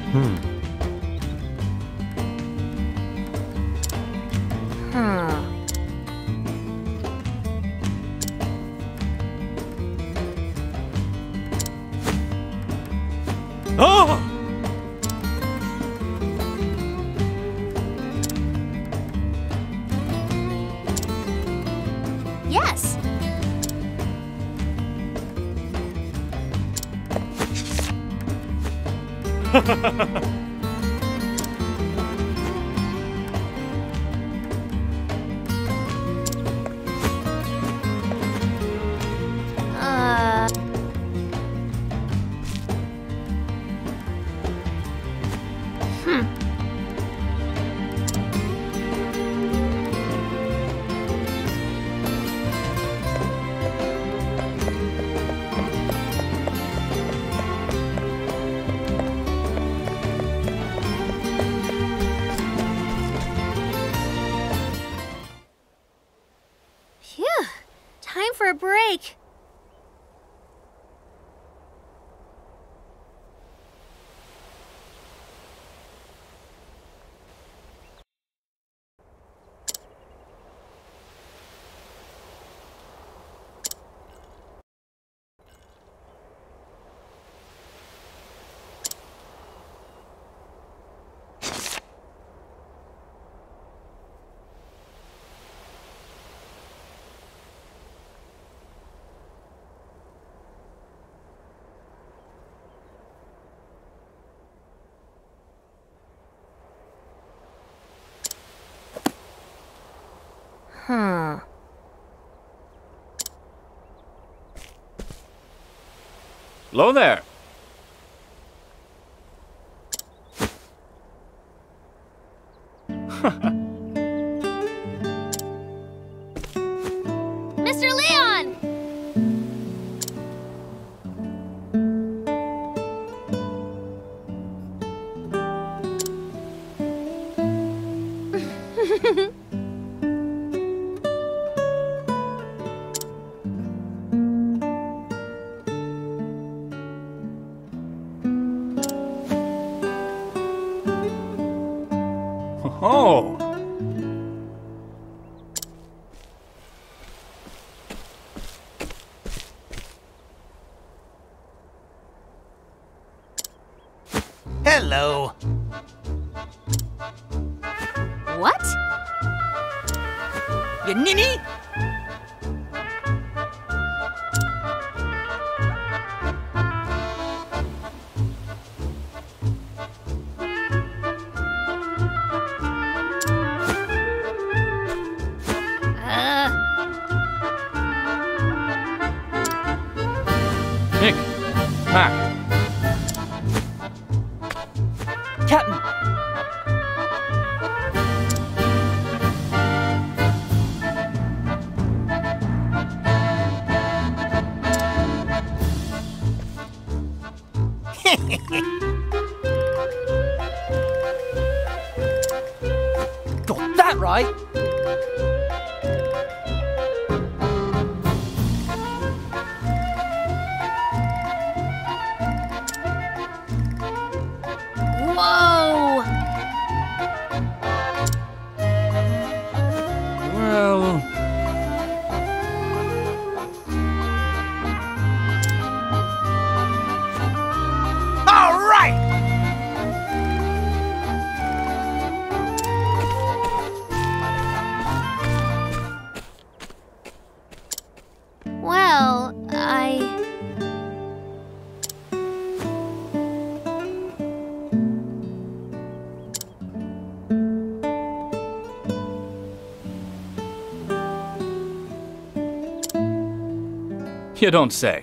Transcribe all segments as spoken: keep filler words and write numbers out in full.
Hmm. Huh. Oh! Yes. uh. Hmm. Phew. Time for a break. Huh. Hello there. Mister Leon! Oh! Hello. What? You ninny? Uh. Nick! Pack! Captain. Got that right. Whoa! Well... All right. Well, I... You don't say.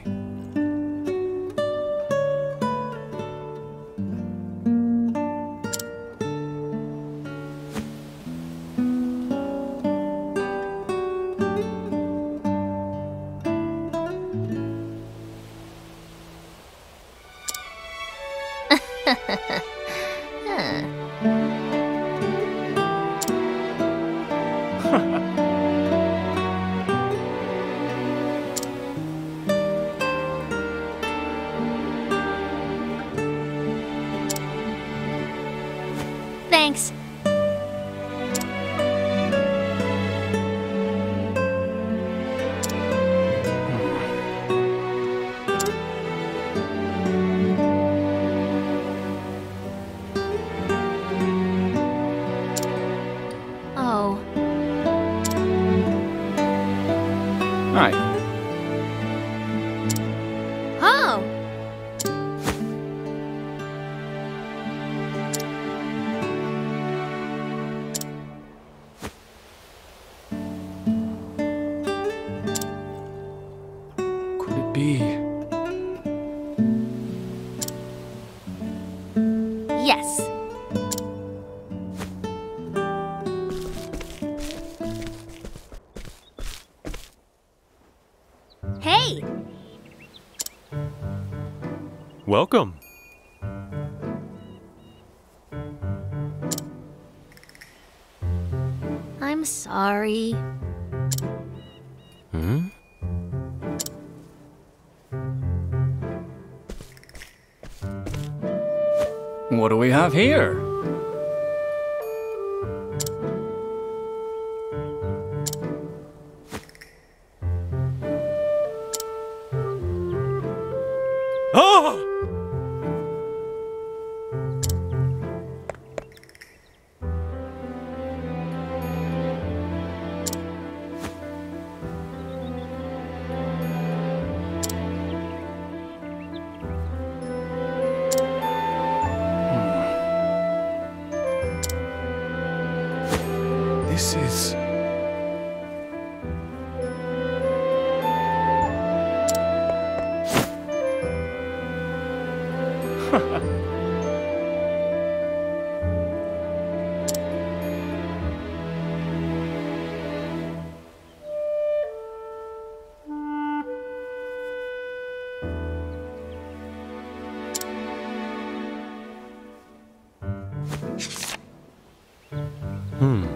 Thanks. Oh. Hi. Oh. Could it be? Yes. Hey. Welcome. I'm sorry. Hmm? What do we have here? Ah! This is... Hmm.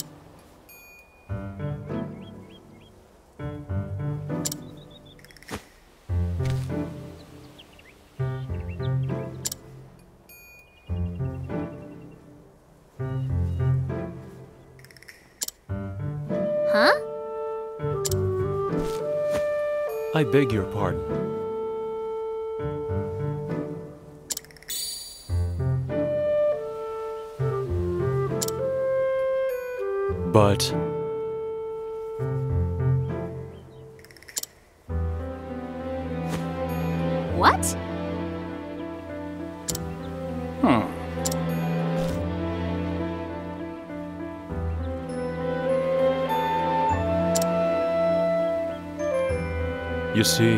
Huh? I beg your pardon. But What? Huh. you see,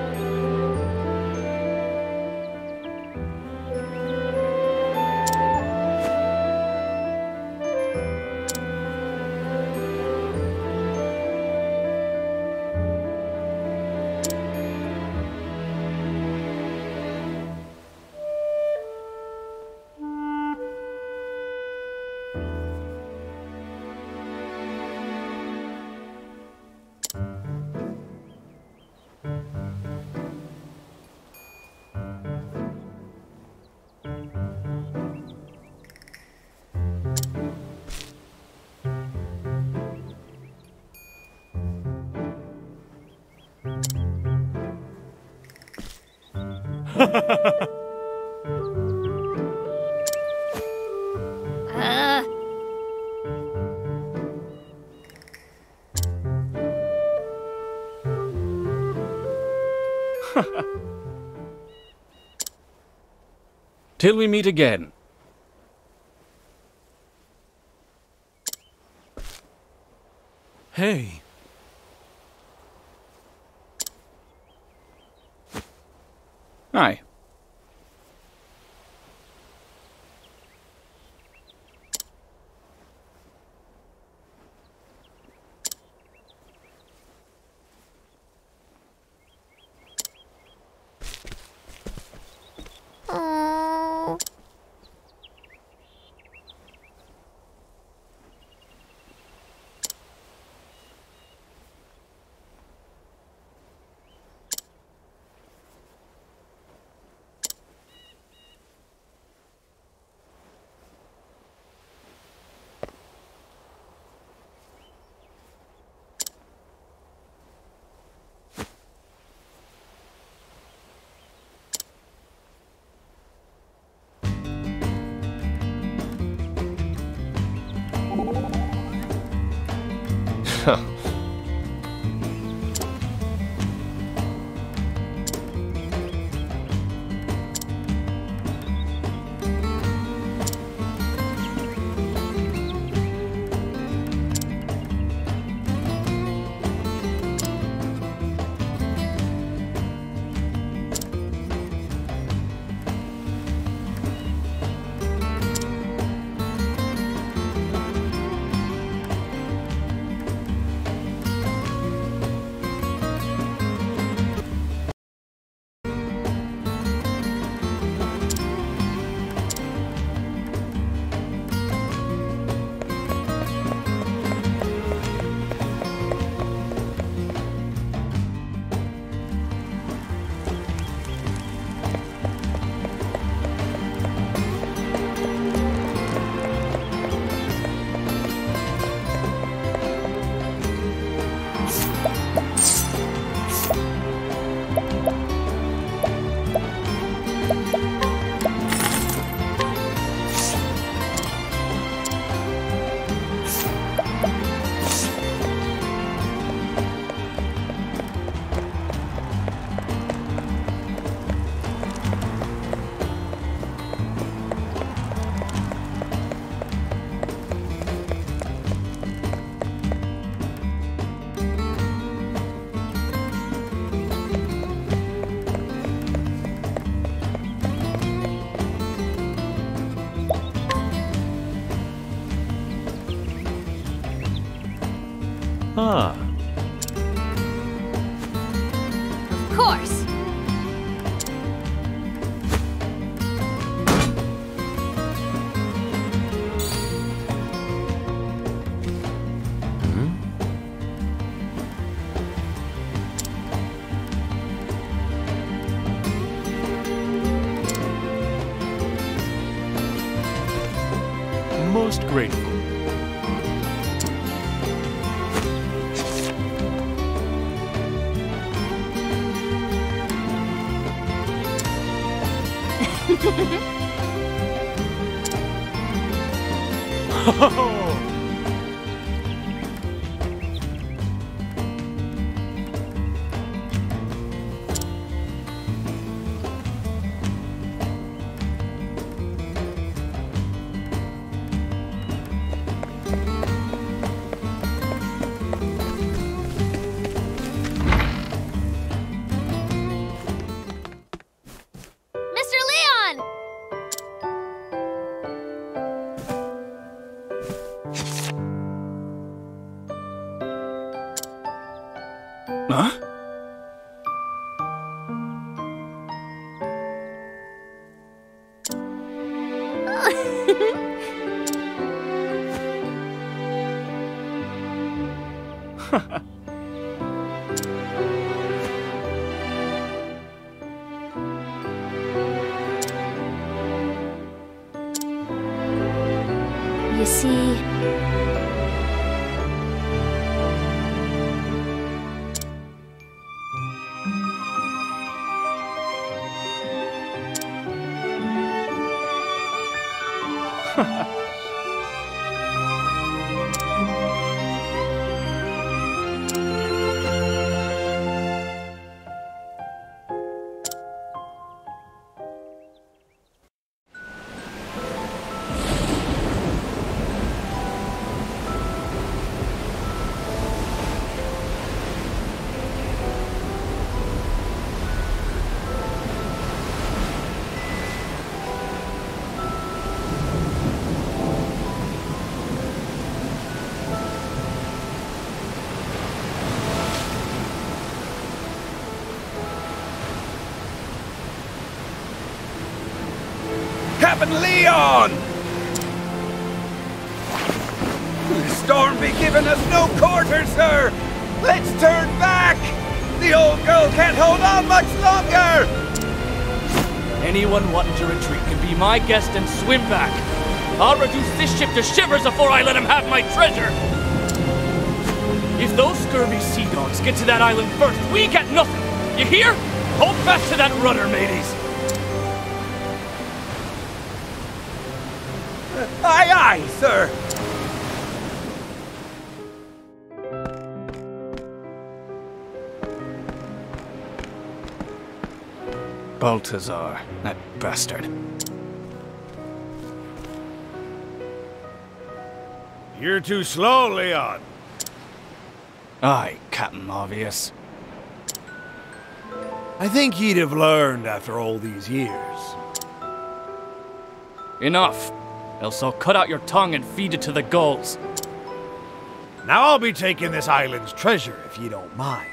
Uh. Till we meet again. hey, Hi. Oh. Ah. Of course. Most grateful. Mister Leon! Huh? You see... Captain Leon! The storm be giving us no quarter, sir! Let's turn back! The old girl can't hold on much longer! Anyone wanting to retreat can be my guest and swim back. I'll reduce this ship to shivers before I let him have my treasure! If those scurvy sea dogs get to that island first, we get nothing! You hear? Hold fast to that rudder, mateys! Aye, aye, sir! Balthazar, that bastard. You're too slow, Leon. Aye, Captain Obvious. I think you'd have learned after all these years. Enough, else I'll cut out your tongue and feed it to the gulls. Now I'll be taking this island's treasure, if you don't mind.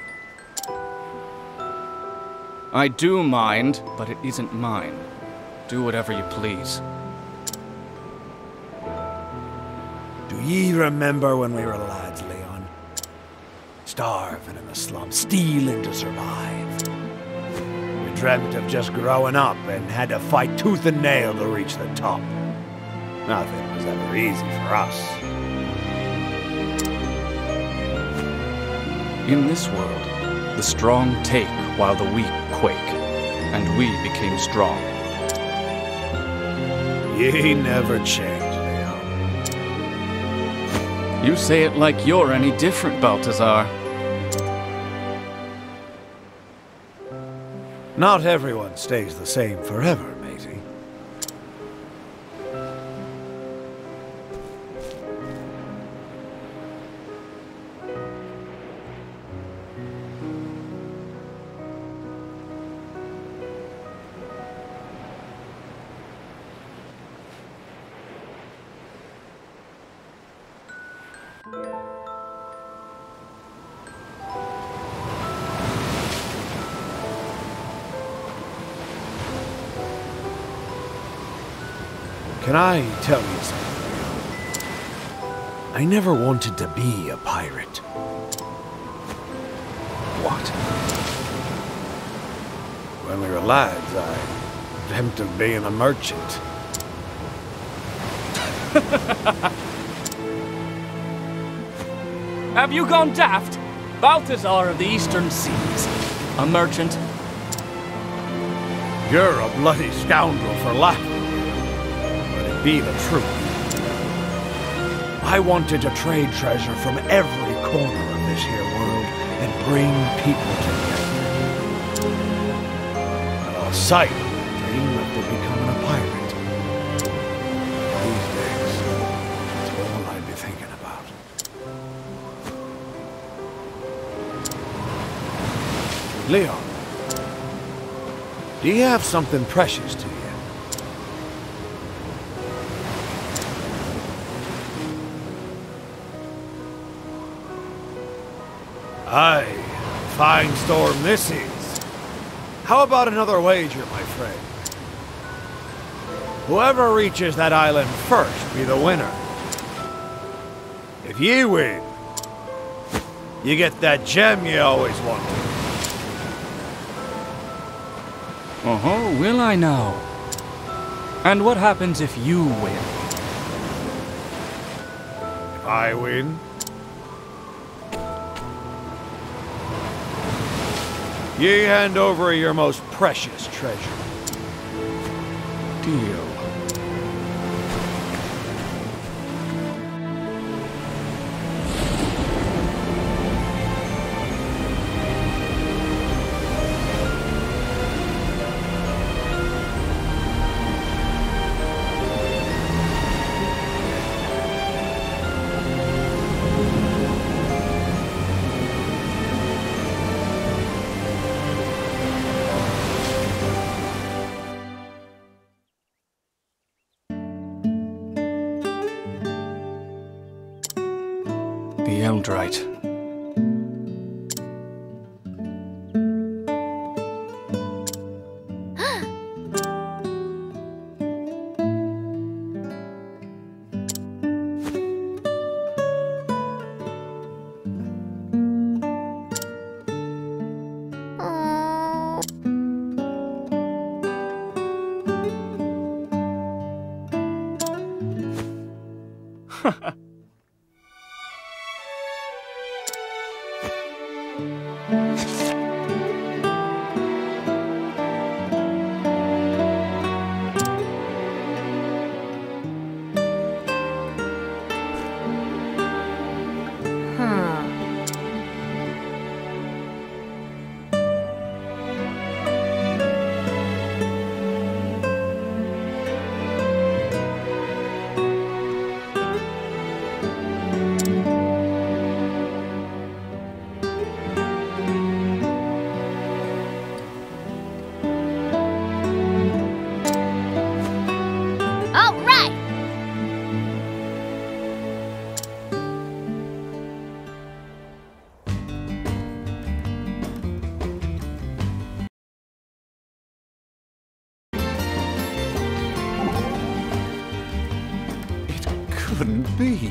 I do mind, but it isn't mine. Do whatever you please. Do ye remember when we were lads, Leon? Starving in the slums, stealing to survive. We dreamt of just growing up and had to fight tooth and nail to reach the top. Nothing was ever easy for us. In this world, the strong take while the weak quake, and we became strong. Ye never changed, Leon. You say it like you're any different, Balthazar. Not everyone stays the same forever, matey. Can I tell you something? I never wanted to be a pirate. What? When we were lads, I dreamt of being a merchant. Have you gone daft? Balthazar of the Eastern Seas. A merchant. You're a bloody scoundrel for laughing. Be the truth. I wanted to trade treasure from every corner of this here world and bring people together. I lost sight of the dream after becoming a pirate. These days, that's all I'd be thinking about. Leon, do you have something precious to you? Aye, fine storm this is. How about another wager, my friend? Whoever reaches that island first be the winner. If you win, you get that gem you always wanted. Uh-huh, will I now? And what happens if you win? If I win, ye hand over your most precious treasure. Deal. The Eldrite. couldn't be.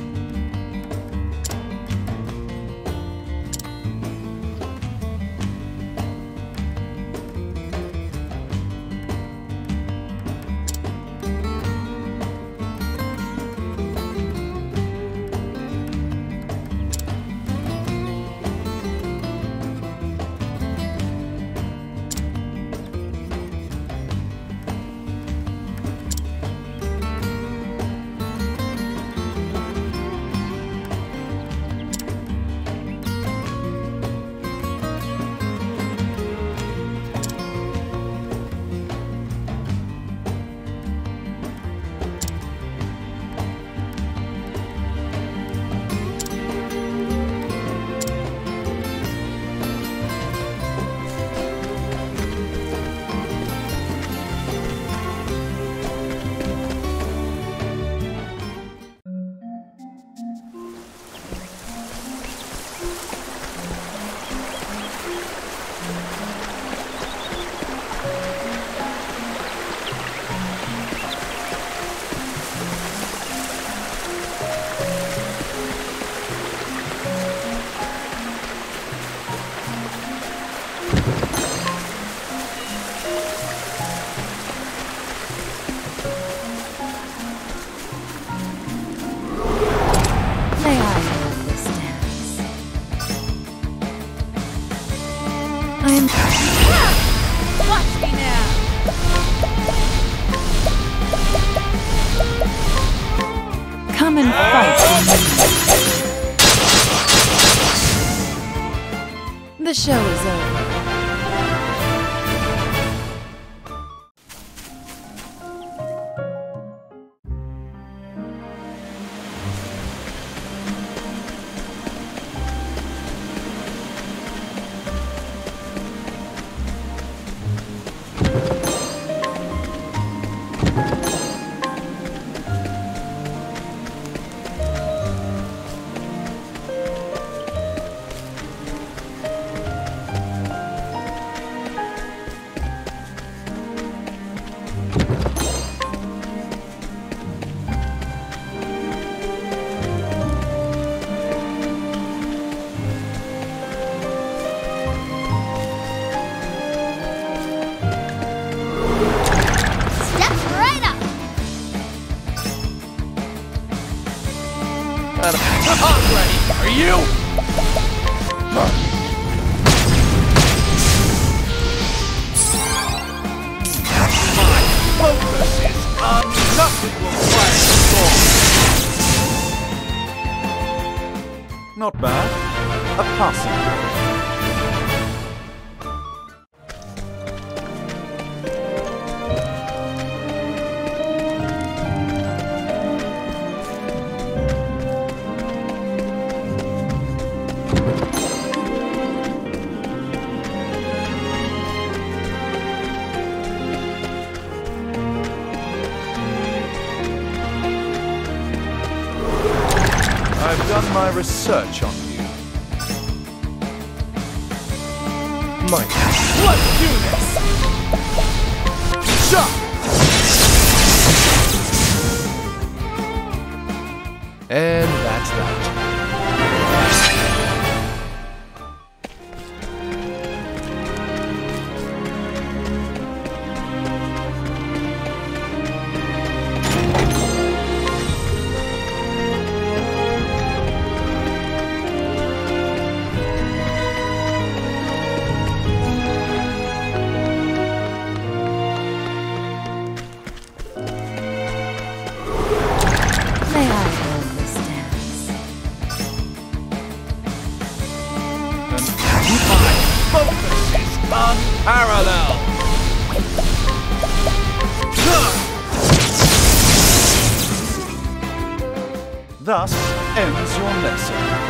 Watch me now! Come and fight. The show is over. I'm ready. Are you? My focus is on nothing will quiet the storm. Not bad. A passing. I've done my research on you. Mike. Let's do this! Shot! And that's that. Focus is unparalleled! Thus ends your lesson.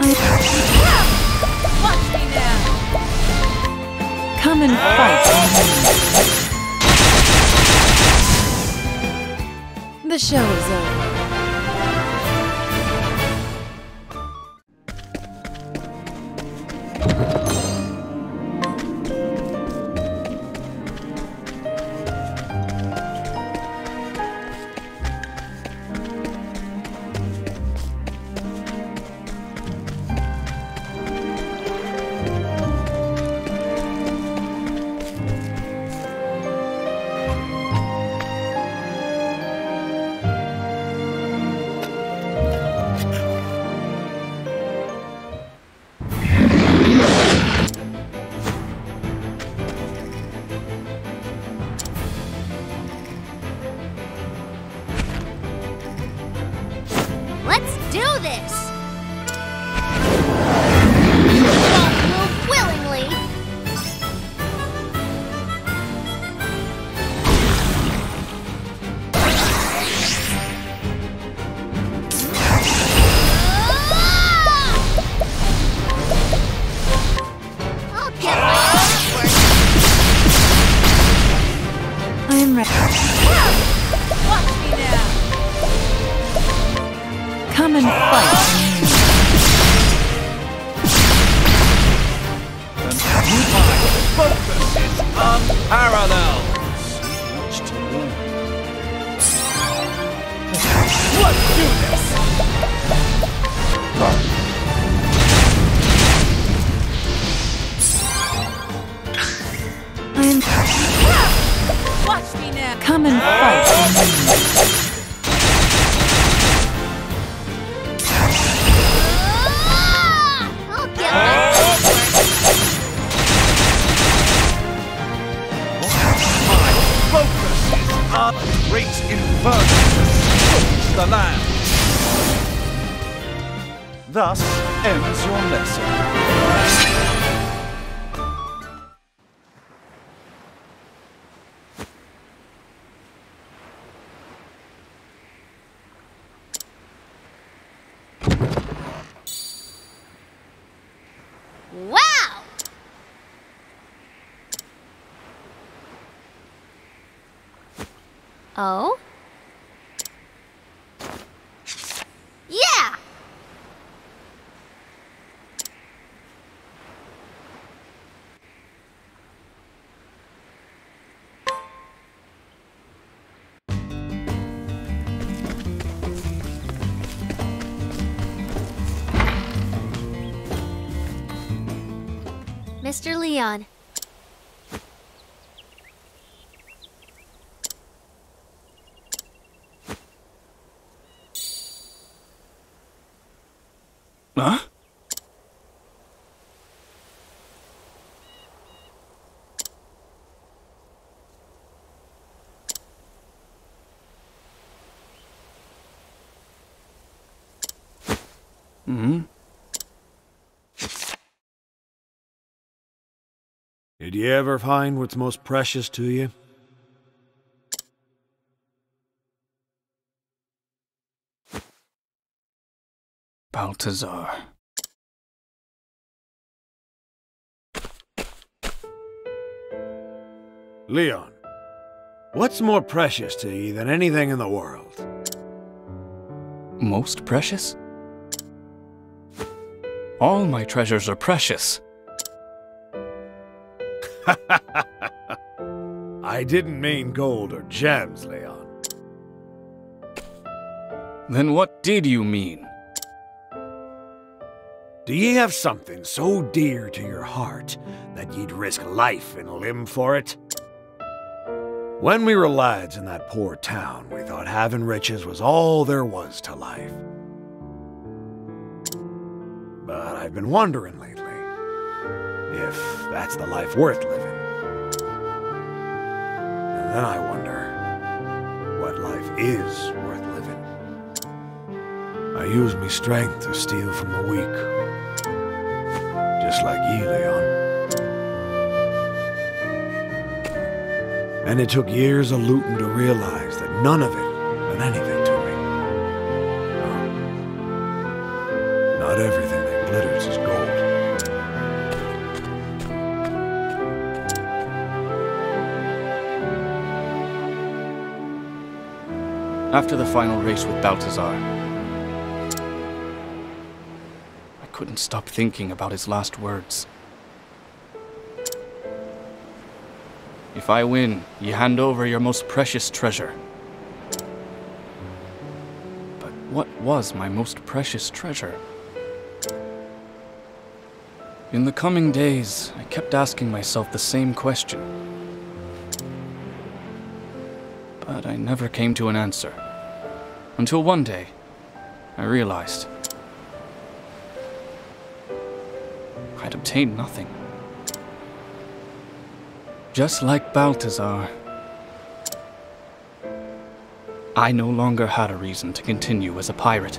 Watch me now. Come and fight. The show is over. Let's do this! You won't move willingly! I'll get my own work. I am ready. Watch me now! Come and fight. Focus is unparalleled. Much to learn. Let's do this! I am. Watch me now! Come and fight. I'll get my own work. My focus is on great inferno to scorch the land. Thus ends your lesson. Wow! Oh? Yeah! Mister Leon. Huh? Hmm? Did you ever find what's most precious to you? Balthazar. Leon, what's more precious to you than anything in the world? Most precious? All my treasures are precious. I didn't mean gold or gems, Leon. Then what did you mean? Do ye have something so dear to your heart that ye'd risk life and limb for it? When we were lads in that poor town, we thought having riches was all there was to life. But I've been wondering lately if that's the life worth living. And then I wonder what life is worth living. I use me strength to steal from the weak, just like ye, Leon. And it took years of looting to realize that none of it meant anything to me. No. Not everything they glitters as gold. After the final race with Balthazar, I couldn't stop thinking about his last words. If I win, you hand over your most precious treasure. But what was my most precious treasure? In the coming days, I kept asking myself the same question. But I never came to an answer. Until one day, I realized I'd obtained nothing. Just like Balthazar, I no longer had a reason to continue as a pirate.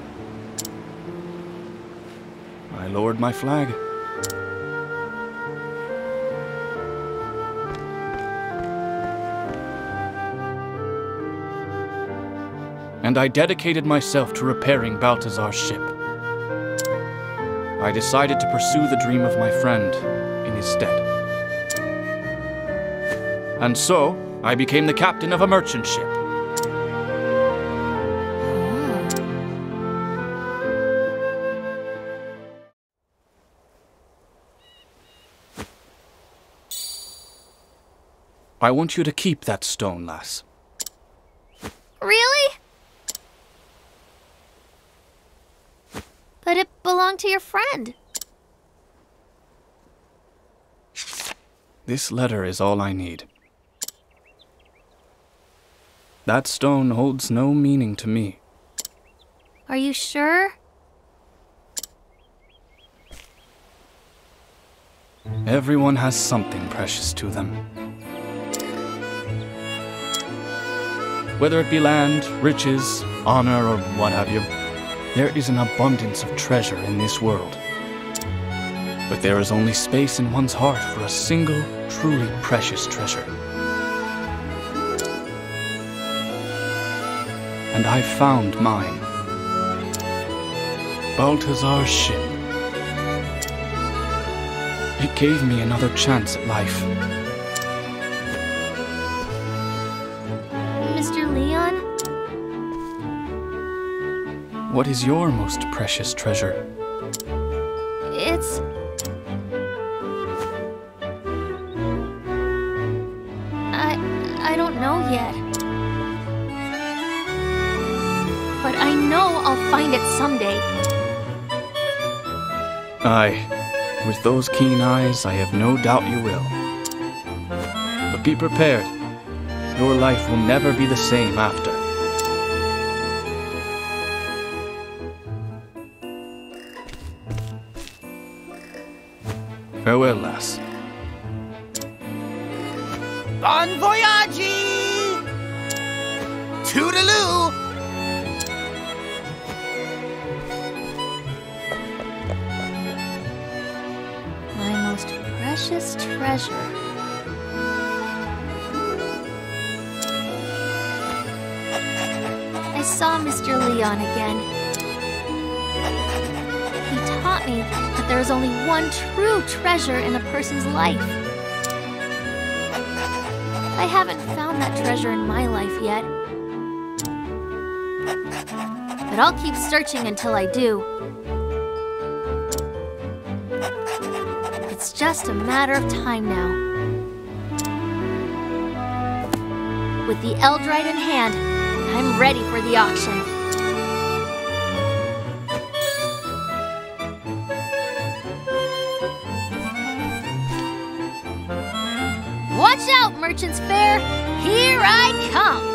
I lowered my flag. And I dedicated myself to repairing Balthazar's ship. I decided to pursue the dream of my friend in his stead. And so, I became the captain of a merchant ship. I want you to keep that stone, lass. Really? But it belonged to your friend. This letter is all I need. That stone holds no meaning to me. Are you sure? Everyone has something precious to them. Whether it be land, riches, honor, or what have you, there is an abundance of treasure in this world. But there is only space in one's heart for a single, truly precious treasure. And I found mine. Balthazar's ship. It gave me another chance at life. Mister Leon? What is your most precious treasure? It's... I... I don't know yet. But I know I'll find it someday. Aye. With those keen eyes, I have no doubt you will. But be prepared. Your life will never be the same after. Farewell, lass. Bon voyage! Toodaloo! My most precious treasure. I saw Mister Leon again. He taught me that there is only one true treasure in a person's life. I haven't found that treasure in my life yet. But I'll keep searching until I do. It's just a matter of time now. With the Eldrite in hand, I'm ready for the auction. Watch out, Merchant's Fair! Here I come!